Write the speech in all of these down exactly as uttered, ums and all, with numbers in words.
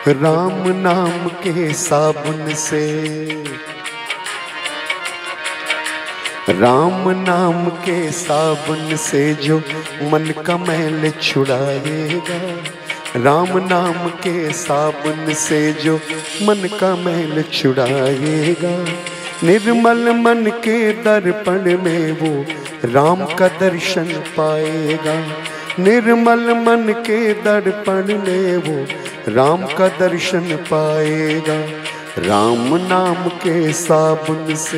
राम नाम के साबुन से, राम नाम के साबुन से जो मन का मैल छुड़ाएगा, राम नाम के साबुन से जो मन का मैल छुड़ाएगा, निर्मल मन के दर्पण में वो राम का दर्शन पाएगा, निर्मल मन के दर्पण में वो राम का दर्शन पाएगा। राम नाम के साबुन से,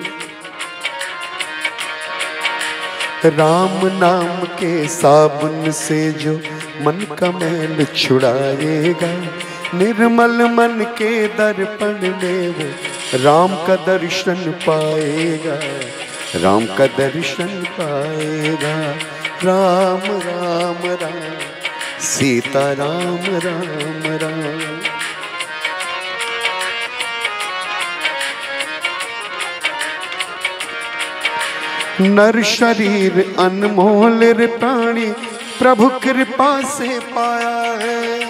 राम नाम के साबुन से जो मन का मैल छुड़ाएगा, निर्मल मन के दर्पण में वो राम का दर्शन पाएगा, राम का दर्शन पाएगा। राम राम राम सीता राम राम राम। नर शरीर अनमोल रे प्राणी प्रभु कृपा से पाया है,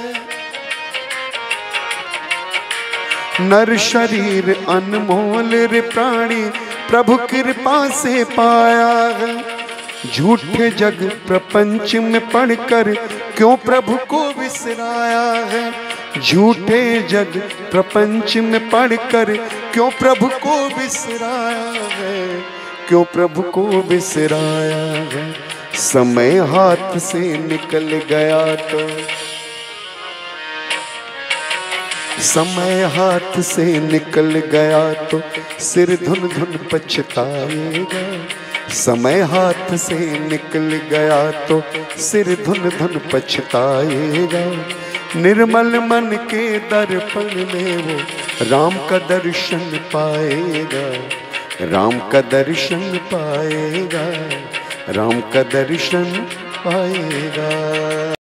नर शरीर अनमोल रे प्राणी प्रभु कृपा से पाया है, झूठे जग प्रपंच में पढ़कर क्यों प्रभु को विसराया है, झूठे जग प्रपंच में पढ़कर क्यों प्रभु को विसराया है, क्यों प्रभु को विसराया है। समय हाथ से निकल गया तो, समय हाथ से निकल गया तो सिर धुन धुन पछताएगा, समय हाथ से निकल गया तो सिर धुन धुन पछताएगा, निर्मल मन के दर्पण में वो राम का दर्शन पाएगा, राम का दर्शन पाएगा, राम का दर्शन पाएगा।